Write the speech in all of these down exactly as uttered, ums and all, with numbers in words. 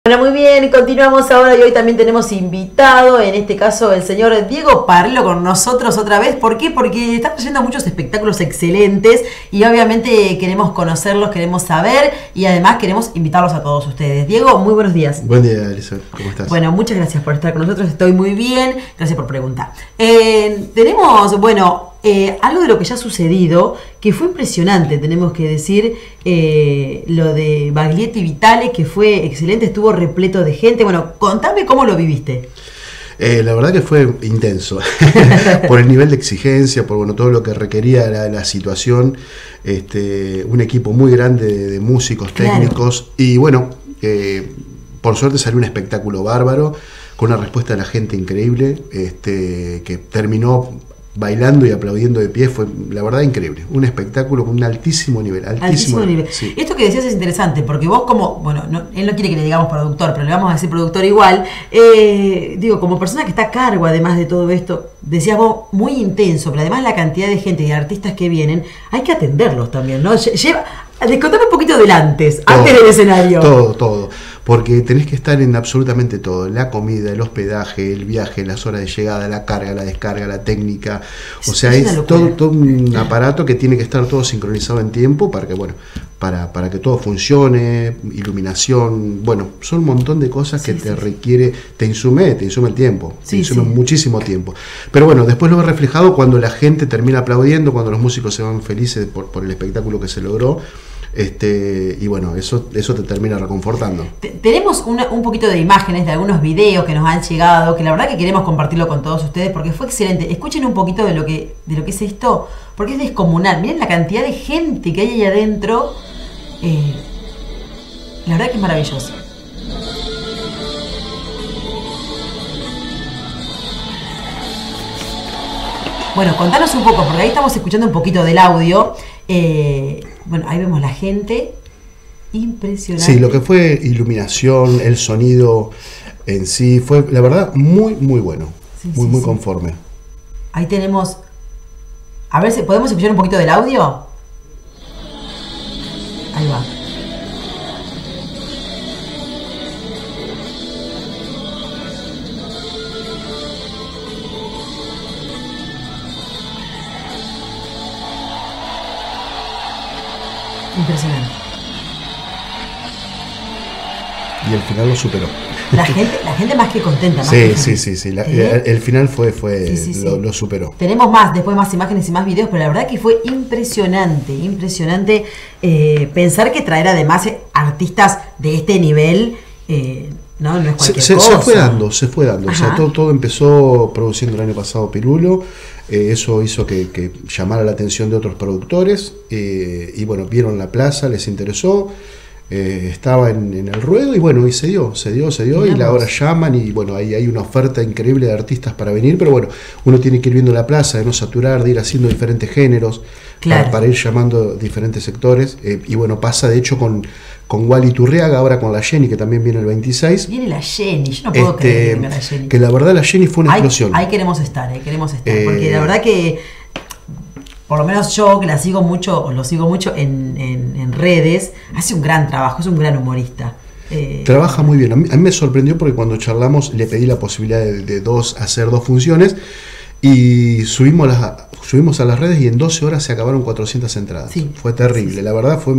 Bueno, muy bien, continuamos ahora y hoy también tenemos invitado, en este caso el señor Diego Parrello con nosotros otra vez. ¿Por qué? Porque están trayendo muchos espectáculos excelentes y obviamente queremos conocerlos, queremos saber y además queremos invitarlos a todos ustedes. Diego, muy buenos días. Buen día, Elizabeth, ¿cómo estás? Bueno, muchas gracias por estar con nosotros, estoy muy bien, gracias por preguntar. Eh, tenemos, bueno... Eh, algo de lo que ya ha sucedido, que fue impresionante, tenemos que decir, eh, lo de Baglietto y Vitale, que fue excelente, estuvo repleto de gente. Bueno, contame cómo lo viviste. Eh, la verdad que fue intenso, por el nivel de exigencia, por bueno, todo lo que requería la, la situación, este, un equipo muy grande de, de músicos, técnicos, claro. Y bueno, eh, por suerte salió un espectáculo bárbaro, con una respuesta de la gente increíble, este, que terminó bailando y aplaudiendo de pie. Fue la verdad increíble, un espectáculo con un altísimo nivel, altísimo, altísimo nivel, nivel. Sí. Esto que decías es interesante porque vos como, bueno, no, él no quiere que le digamos productor, pero le vamos a decir productor igual, eh, digo, como persona que está a cargo además de todo esto, decías vos, muy intenso, pero además la cantidad de gente y de artistas que vienen, hay que atenderlos también, ¿no? Lleva, descontame un poquito del antes, todo, antes del escenario. Todo, todo, porque tenés que estar en absolutamente todo, la comida, el hospedaje, el viaje, las horas de llegada, la carga, la descarga, la técnica, o sea, es, es todo, todo un aparato que tiene que estar todo sincronizado en tiempo para que, bueno, para, para que todo funcione, iluminación, bueno, son un montón de cosas que sí, te sí, requiere, te insume, te insume el tiempo, sí, te insume sí. muchísimo tiempo. Pero bueno, después lo ve reflejado cuando la gente termina aplaudiendo, cuando los músicos se van felices por, por el espectáculo que se logró. Este, y bueno, eso, eso te termina reconfortando. Tenemos una, un poquito de imágenes de algunos videos que nos han llegado, que la verdad que queremos compartirlo con todos ustedes porque fue excelente. Escuchen un poquito de lo que, de lo que es esto, porque es descomunal. Miren la cantidad de gente que hay ahí adentro. Eh, la verdad que es maravilloso. Bueno, contanos un poco, porque ahí estamos escuchando un poquito del audio. Eh, bueno, ahí vemos la gente. Impresionante. Sí, lo que fue iluminación, el sonido en sí, fue la verdad muy, muy bueno. Sí, muy, sí, muy sí. conforme. Ahí tenemos... A ver si podemos escuchar un poquito del audio. Ahí va. Impresionante. Y el final lo superó. La gente, la gente más que contenta. Más sí, que sí, sí, sí, la, ¿Eh? El final fue, fue sí, sí, lo, sí. lo superó. Tenemos más, después más imágenes y más videos, pero la verdad que fue impresionante, impresionante eh, pensar que traer además artistas de este nivel, eh, no, no es cualquier se, cosa. Se fue dando, se fue dando. Ajá. O sea, todo, todo empezó produciendo el año pasado Pirulo. Eh, eso hizo que, que llamara la atención de otros productores eh, y bueno, vieron la plaza, les interesó, eh, estaba en, en el ruedo y bueno, y se dio, se dio, se dio. Miramos. Y ahora llaman y bueno, ahí hay una oferta increíble de artistas para venir, pero bueno, uno tiene que ir viendo la plaza, de no saturar, de ir haciendo diferentes géneros, claro. para, para ir llamando diferentes sectores eh, y bueno, pasa de hecho con... con Wally Turriaga, ahora con la Jenny, que también viene el veintiséis. Viene la Jenny, yo no puedo este, creer que venga la Jenny. Que la verdad la Jenny fue una ahí, explosión. Ahí queremos estar, ahí queremos estar. Eh, porque la verdad que, por lo menos yo, que la sigo mucho, o lo sigo mucho en, en, en redes, hace un gran trabajo, es un gran humorista. Eh, Trabaja muy bien. A mí, a mí me sorprendió porque cuando charlamos le pedí la posibilidad de, de dos, hacer dos funciones. Y subimos, las, subimos a las redes y en doce horas se acabaron cuatrocientas entradas. Sí, fue terrible, sí, sí. La verdad fue...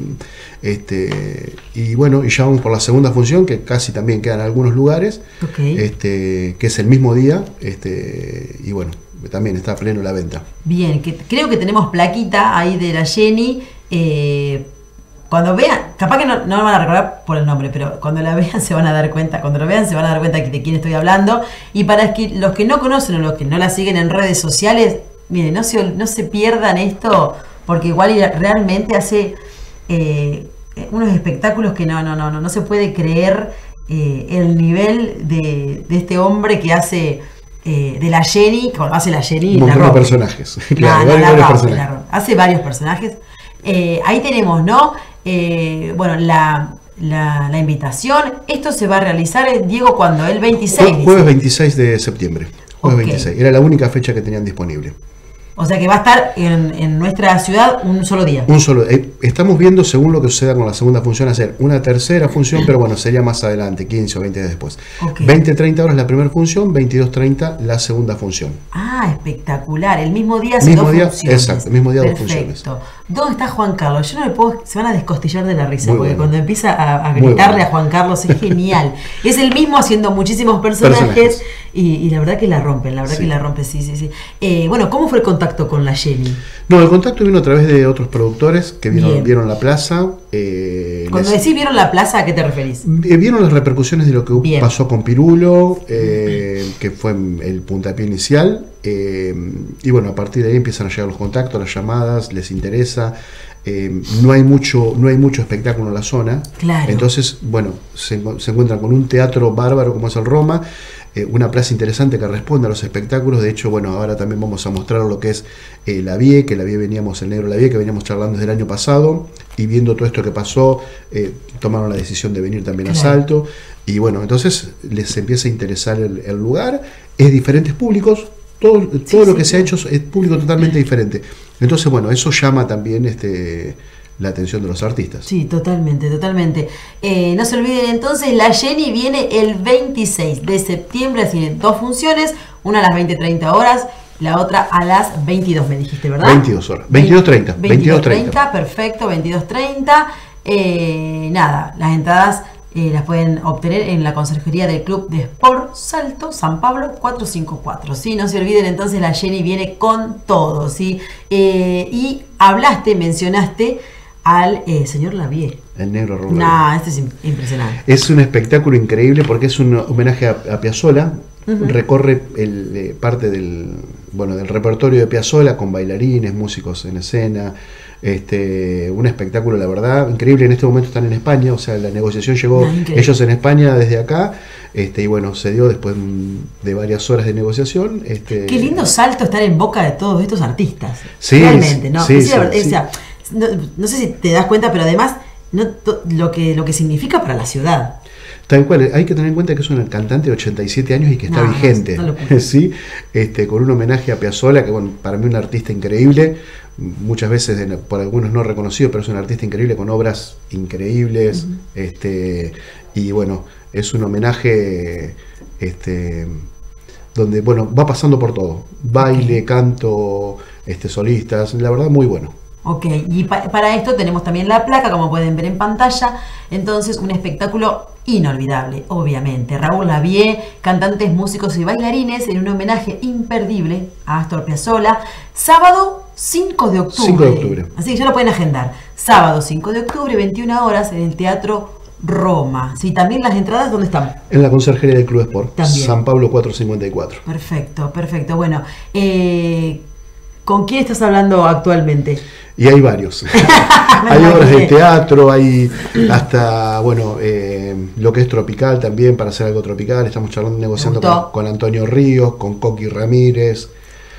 Este, y bueno, y ya vamos por la segunda función, que casi también quedan algunos lugares, okay. este, que es el mismo día, este, y bueno, también está pleno la venta. Bien, que creo que tenemos plaquita ahí de la Jenny. Eh, Cuando vean, capaz que no, no lo van a recordar por el nombre, pero cuando la vean se van a dar cuenta, cuando lo vean se van a dar cuenta de quién estoy hablando. Y para que los que no conocen o los que no la siguen en redes sociales, miren, no se, no se pierdan esto, porque igual realmente hace eh, unos espectáculos que no, no, no, no, no se puede creer eh, el nivel de, de este hombre que hace eh, de la Jenny, cuando hace la Jenny. Un montón de personajes. Claro, no, no, varios, la varios rompe, la hace varios personajes. Eh, ahí tenemos, ¿no? Eh, bueno, la, la, la invitación. Esto se va a realizar, Diego, ¿cuándo? El veintiséis. Jueves veintiséis de septiembre. Jueves okay. veintiséis. Era la única fecha que tenían disponible. O sea que va a estar en, en nuestra ciudad un solo día. Un solo. Eh, estamos viendo, según lo que suceda con la segunda función, hacer una tercera función, pero bueno, sería más adelante, quince o veinte días después. Okay. veinte treinta horas la primera función, veintidós treinta la segunda función. Ah, espectacular. El mismo día hace mismo dos día, funciones. Exacto, el mismo día Perfecto. dos funciones. ¿Dónde está Juan Carlos? Yo no le puedo, se van a descostillar de la risa, Muy porque bueno. cuando empieza a, a gritarle bueno. a Juan Carlos es genial. Es el mismo haciendo muchísimos personajes, personajes. Y, y la verdad que la rompen, la verdad sí. que la rompen, sí, sí, sí. Eh, bueno, ¿cómo fue el contacto con la Jenny? No, el contacto vino a través de otros productores que vieron, vieron la plaza. Eh, Cuando les... decís vieron la plaza, ¿a qué te referís? Eh, vieron las repercusiones de lo que Bien. pasó con Pirulo, eh, que fue el puntapié inicial. Eh, y bueno, a partir de ahí empiezan a llegar los contactos, las llamadas, les interesa. Eh, no hay mucho no hay mucho espectáculo en la zona. Claro. Entonces, bueno, se, se encuentran con un teatro bárbaro como es el Roma. Eh, una plaza interesante que responde a los espectáculos. De hecho, bueno, ahora también vamos a mostrar lo que es eh, la Vie, que la Vie veníamos, el negro la Vie, que veníamos charlando desde el año pasado, y viendo todo esto que pasó, eh, tomaron la decisión de venir también claro. a Salto, y bueno, entonces les empieza a interesar el, el lugar, es diferentes públicos, todo, todo sí, lo que sí, se sí. ha hecho es público totalmente diferente. Entonces, bueno, eso llama también este la atención de los artistas. Sí, totalmente, totalmente. Eh, no se olviden entonces, la Jenny viene el veintiséis de septiembre, así dos funciones, una a las veinte treinta horas, la otra a las veintidós, me dijiste, ¿verdad? veintidós horas, veintidós treinta. veintidós treinta, perfecto, veintidós treinta. Eh, nada, las entradas eh, las pueden obtener en la conserjería del Club de Sport Salto, San Pablo cuatrocientos cincuenta y cuatro. ¿Sí? No se olviden entonces, la Jenny viene con todo, ¿sí? Eh, y hablaste, mencionaste al eh, señor Lavie. El negro Rubén. No, este es impresionante. Es un espectáculo increíble porque es un homenaje a, a Piazzolla. Uh-huh. Recorre el, eh, parte del, bueno, del repertorio de Piazzolla con bailarines, músicos en escena. Este, un espectáculo, la verdad, increíble. En este momento están en España, o sea, la negociación llegó no, ellos en España desde acá. Este, y bueno, se dio después de varias horas de negociación. Este, Qué lindo salto estar en boca de todos estos artistas. Sí, realmente, ¿no? Sí, sí, sí, verdad, sí. O sea, no, no sé si te das cuenta, pero además no, to, lo, que, lo que significa para la ciudad. Tal cual, hay que tener en cuenta que es un cantante de ochenta y siete años y que está no, vigente, no, no ¿sí? este, con un homenaje a Piazzolla, que bueno, para mí es un artista increíble, muchas veces por algunos no reconocido, pero es un artista increíble con obras increíbles, uh-huh. este, y bueno, es un homenaje este, donde bueno, va pasando por todo, baile, canto, este, solistas, la verdad muy bueno. Ok, y pa para esto tenemos también la placa, como pueden ver en pantalla. Entonces, un espectáculo inolvidable, obviamente. Raúl Lavie, cantantes, músicos y bailarines en un homenaje imperdible a Astor Piazzolla. Sábado cinco de octubre. cinco de octubre. Así que ya lo pueden agendar. Sábado cinco de octubre, veintiuna horas, en el Teatro Roma. Sí, también las entradas, ¿dónde están? En la conserjería del Club Sport, también. San Pablo cuatrocientos cincuenta y cuatro. Perfecto, perfecto. Bueno, eh, ¿con quién estás hablando actualmente? Y hay varios. Hay obras de teatro, hay hasta, bueno, eh, lo que es tropical también, para hacer algo tropical. Estamos charlando, negociando con, con Antonio Ríos, con Coqui Ramírez.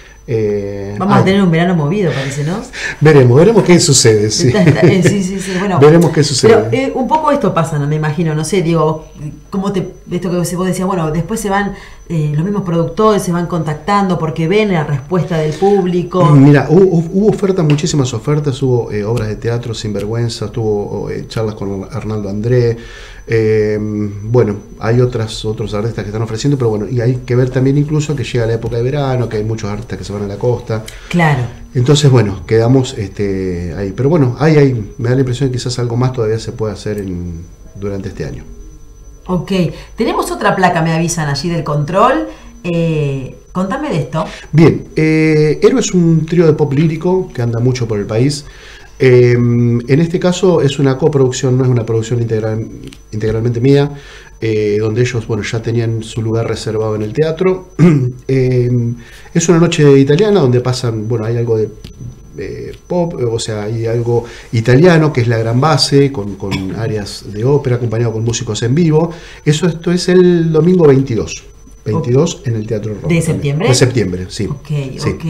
Eh, Vamos ay. a tener un verano movido, parece, ¿no? Veremos, veremos qué sucede. Sí, sí, sí, sí, sí. Bueno, veremos qué sucede. Pero eh, un poco esto pasa, ¿no? Me imagino, no sé, digo, cómo te, esto que vos decías, bueno, después se van, eh, los mismos productores se van contactando porque ven la respuesta del público. Mira, hubo, hubo ofertas, muchísimas ofertas, hubo eh, obras de teatro, Sinvergüenza, tuvo eh, charlas con Arnaldo André. Eh, bueno, hay otras otros artistas que están ofreciendo, pero bueno, y hay que ver también incluso que llega la época de verano, que hay muchos artistas que se van a la costa. Claro. Entonces, bueno, quedamos este, ahí. Pero bueno, ahí, ahí me da la impresión de que quizás algo más todavía se puede hacer en, durante este año. Ok, tenemos otra placa, me avisan allí del control. Eh, contame de esto. Bien, eh, Héroe es un trío de pop lírico que anda mucho por el país. Eh, en este caso es una coproducción, no es una producción integral, integralmente mía, eh, donde ellos bueno, ya tenían su lugar reservado en el teatro. eh, es una noche italiana donde pasan, bueno, hay algo de eh, pop, o sea, hay algo italiano que es la gran base, con, con áreas de ópera, acompañado con músicos en vivo. Eso esto es el domingo veintidós. veintidós okay. En el Teatro Roma. ¿De septiembre? De septiembre, sí. Ok, sí. ok.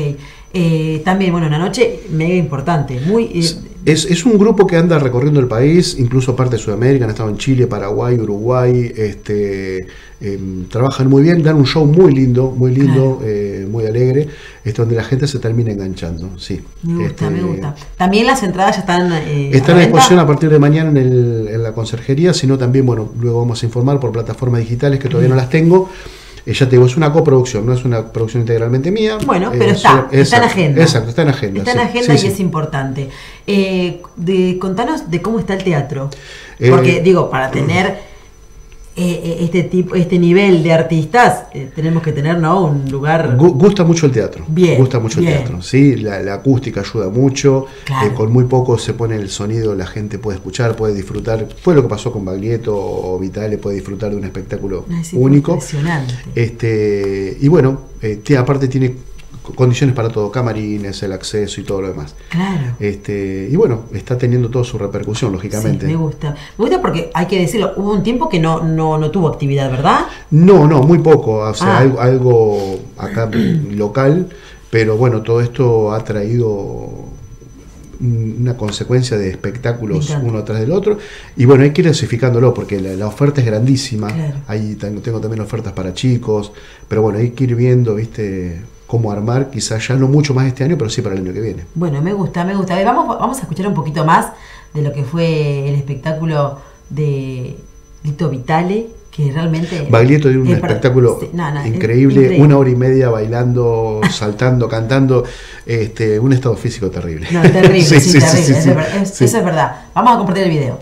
Eh, también, bueno, una noche mega importante, muy... Eh, es, es un grupo que anda recorriendo el país, incluso parte de Sudamérica, han estado en Chile, Paraguay, Uruguay, este, eh, trabajan muy bien, dan un show muy lindo, muy lindo, claro. eh, muy alegre, es donde la gente se termina enganchando, sí. Me gusta, este, me gusta. También las entradas ya están... Eh, están a disposición a partir de mañana en, el, en la conserjería, sino también, bueno, luego vamos a informar por plataformas digitales que todavía mm. no las tengo. Eh, ya te digo, es una coproducción, no es una producción integralmente mía. Bueno, pero eh, está, solo, está exacto, en agenda. Exacto, está en agenda. Está sí, en agenda sí, y sí. es importante. Eh, de, contanos de cómo está el teatro. Porque, eh, digo, para tener eh, este tipo, este nivel de artistas, eh, tenemos que tener, ¿no?, un lugar... Gusta mucho el teatro. Bien, gusta mucho bien. el teatro, ¿sí? La, la acústica ayuda mucho. Claro. Eh, con muy poco se pone el sonido, la gente puede escuchar, puede disfrutar. Fue lo que pasó con Baglietto o Vitale, puede disfrutar de un espectáculo Ay, sí, único. Impresionante. Este, y bueno, eh, tiene, aparte tiene condiciones para todo, camarines, el acceso y todo lo demás. Claro. Este, y bueno, está teniendo toda su repercusión, lógicamente. Sí, me gusta. Me gusta porque hay que decirlo, hubo un tiempo que no, no, no tuvo actividad, ¿verdad? No, no, muy poco. O sea, ah. algo, algo acá local, pero bueno, todo esto ha traído una consecuencia de espectáculos uno tras del otro, y bueno, hay que ir diversificándolo porque la, la oferta es grandísima. Claro. Ahí tengo, tengo también ofertas para chicos, pero bueno, hay que ir viendo, viste, cómo armar, quizás ya no mucho más este año, pero sí para el año que viene. Bueno, me gusta, me gusta. A ver, vamos, vamos a escuchar un poquito más de lo que fue el espectáculo de Lito Vitale, que realmente... Baglietto dio un espectáculo sí, no, no, increíble, increíble, una hora y media bailando, saltando, cantando, este, un estado físico terrible. No, terrible, sí, sí, sí, terrible, sí, eso, sí, es verdad, sí. eso es verdad. Vamos a compartir el video.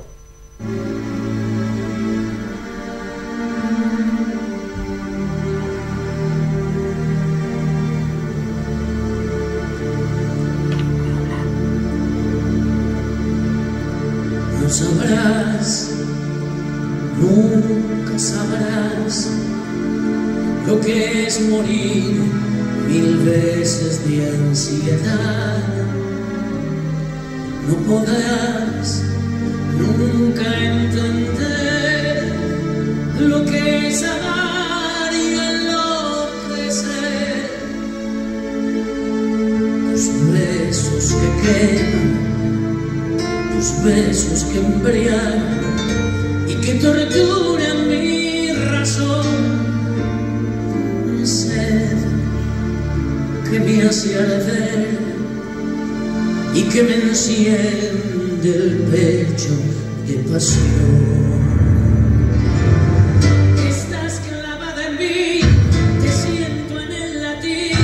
No sabrás, nunca sabrás lo que es morir mil veces de ansiedad. No podrás nunca entender lo que es amar y enloquecer. Tus besos que quedan, tus besos que embriagan y que torturan mi razón, mi sed que me hace arder y que me enciende el pecho de pasión. Estás clavada en mí, te siento en el latir.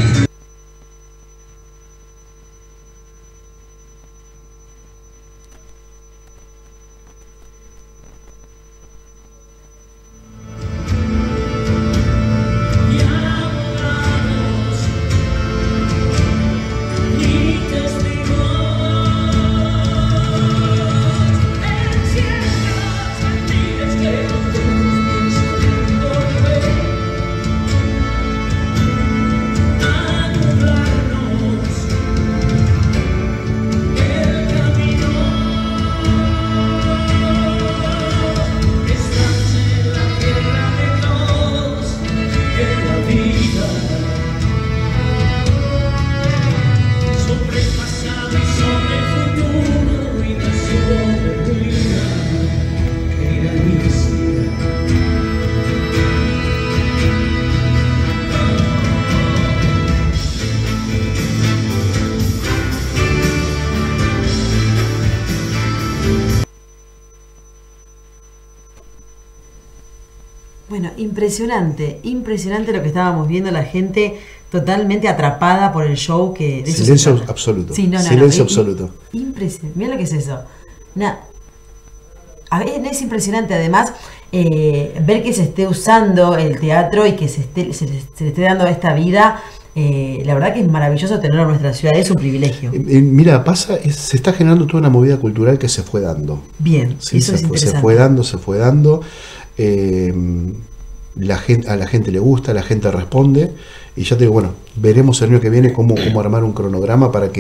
Bueno, impresionante, impresionante lo que estábamos viendo, la gente totalmente atrapada por el show que... De Silencio absoluto. Sí, no, no, Silencio no, absoluto. Impresionante. Mira lo que es eso. Nah. A ver, es impresionante además eh, ver que se esté usando el teatro y que se, esté, se, se le esté dando esta vida. Eh, la verdad que es maravilloso tenerlo en nuestra ciudad, es un privilegio. Eh, eh, mira, pasa, es, se está generando toda una movida cultural que se fue dando. Bien, ¿sí? eso se, es fue, interesante. se fue dando, se fue dando. Eh, la gente, a la gente le gusta, la gente responde. Y ya te digo, bueno, veremos el año que viene cómo, cómo armar un cronograma para que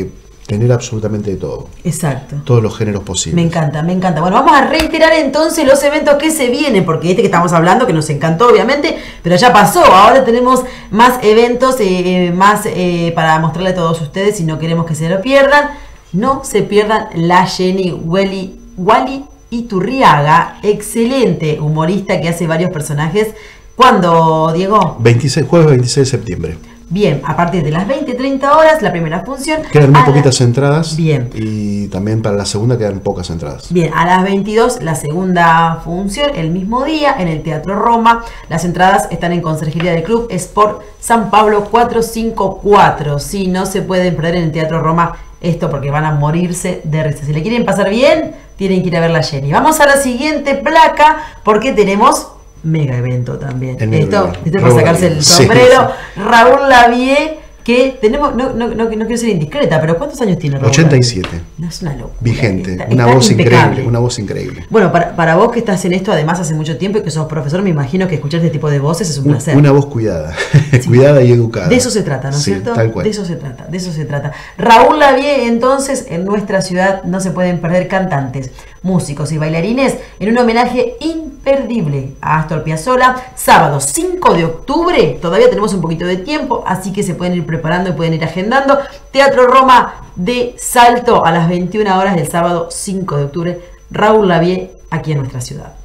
tener absolutamente de todo. Exacto. Todos los géneros posibles. Me encanta, me encanta. Bueno, vamos a reiterar entonces los eventos que se vienen, porque este que estamos hablando, que nos encantó obviamente, pero ya pasó. Ahora tenemos más eventos, eh, más eh, para mostrarle a todos ustedes, y no queremos que se lo pierdan. No se pierdan la Jenny Wally, Wally Iturriaga, excelente humorista que hace varios personajes. ¿Cuándo, Diego? veintiséis, jueves veintiséis de septiembre. Bien, a partir de las veinte treinta horas, la primera función. Quedan muy a poquitas la... entradas. Bien. Y también para la segunda quedan pocas entradas. Bien, a las veintidós la segunda función, el mismo día, en el Teatro Roma. Las entradas están en Conserjería del Club Sport San Pablo cuatrocientos cincuenta y cuatro. Sí, no se pueden perder en el Teatro Roma esto porque van a morirse de risa. Si le quieren pasar bien, tienen que ir a ver la Jenny. Vamos a la siguiente placa porque tenemos mega evento también. El esto mega esto es para sacarse el sombrero. Sí. Raúl Lavie, que tenemos, no, no, no, no quiero ser indiscreta, pero ¿cuántos años tiene Raúl? ochenta y siete. No, es una locura. Vigente, está, una está voz impecable. increíble, una voz increíble. Bueno, para, para vos que estás en esto además hace mucho tiempo y que sos profesor, me imagino que escuchar este tipo de voces es un placer. Una voz cuidada, sí. cuidada y educada. De eso se trata, ¿no es sí, cierto? Tal cual. De eso se trata, de eso se trata. Raúl Lavie, entonces, en nuestra ciudad no se pueden perder cantantes, músicos y bailarines en un homenaje imperdible a Astor Piazzolla, sábado cinco de octubre, todavía tenemos un poquito de tiempo, así que se pueden ir preparando y pueden ir agendando. Teatro Roma de Salto a las veintiuna horas del sábado cinco de octubre, Raúl Lavie aquí en nuestra ciudad.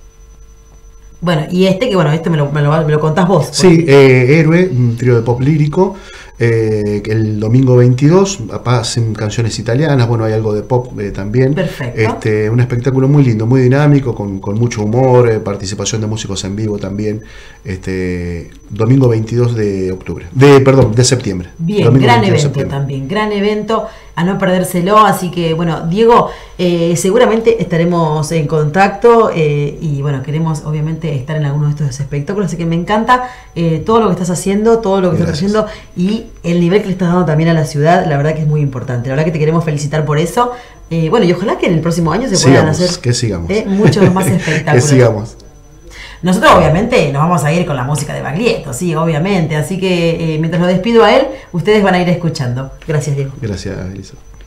Bueno, y este que bueno, este me lo, me lo, me lo contás vos. Sí, eh, Héroe, un trío de pop lírico, eh, el domingo veintidós, hacen canciones italianas, bueno, hay algo de pop eh, también. Perfecto. Este, un espectáculo muy lindo, muy dinámico, con, con mucho humor, eh, participación de músicos en vivo también. Este, domingo veintidós de octubre, de perdón, de septiembre. Bien, domingo gran evento también, gran evento, a no perdérselo, así que bueno, Diego, eh, seguramente estaremos en contacto eh, y bueno, queremos obviamente estar en alguno de estos espectáculos, así que me encanta eh, todo lo que estás haciendo, todo lo que Gracias. estás haciendo y el nivel que le estás dando también a la ciudad, la verdad que es muy importante, la verdad que te queremos felicitar por eso, eh, bueno, y ojalá que en el próximo año se sigamos, puedan hacer que sigamos. Eh, muchos más espectáculos. Que sigamos. Nosotros obviamente nos vamos a ir con la música de Baglietto, sí, obviamente, así que eh, mientras lo despido a él, ustedes van a ir escuchando. Gracias, Diego. Gracias, Elisa.